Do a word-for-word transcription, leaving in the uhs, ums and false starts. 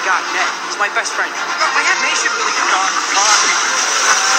guy, Ned. He's my best friend. My Aunt May should really come on.